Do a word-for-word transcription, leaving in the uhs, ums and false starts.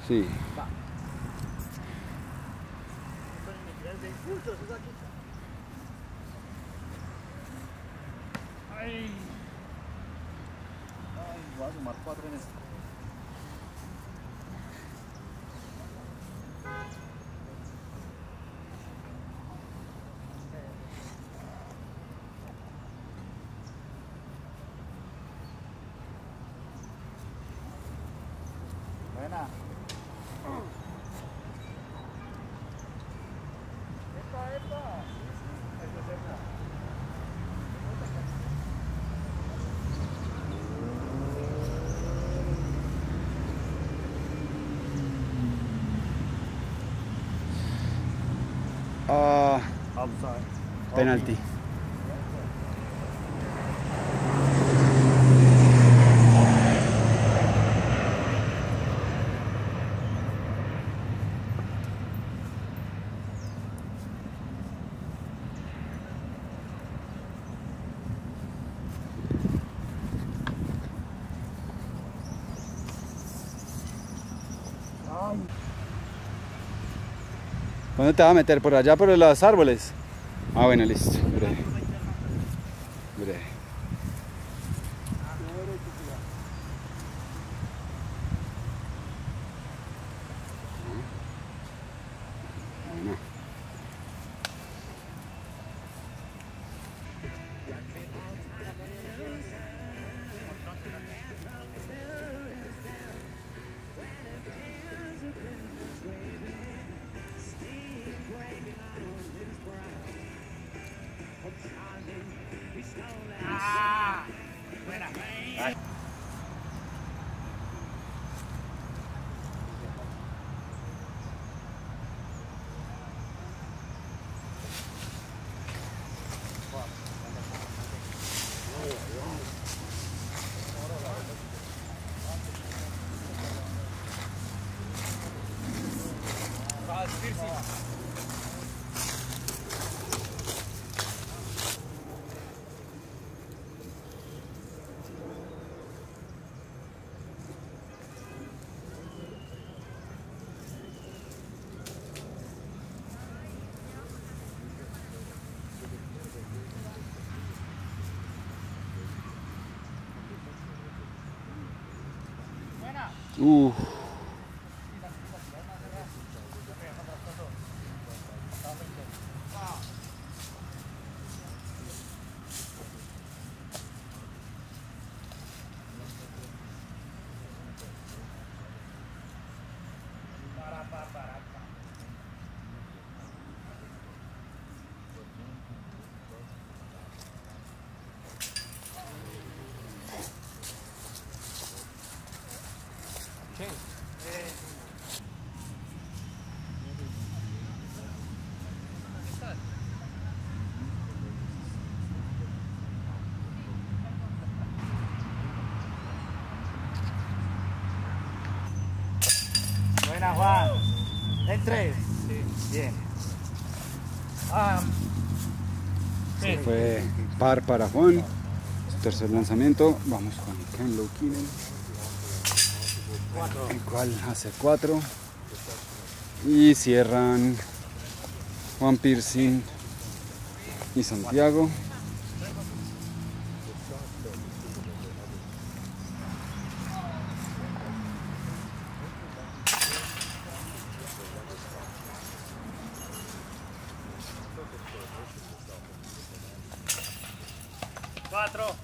Sí. Va. Ay. Ay, voy a sumar cuatro en esto. Buena. Epa, epa. Eso es cerca. Ah, Outside. penalti. Ay. ¿Dónde te vas a meter? ¿Por allá por los árboles? Ah, bueno, listo. Breve. Breve. Bueno. Ah, buena. Ay. Uh. Buena, Juan. En tres. Sí. Bien. Ah, Se fue par para Juan. Su tercer lanzamiento. Vamos con Ken Lokinen, el cual hace cuatro. Y cierran Juan Piercing y Santiago. cuatro.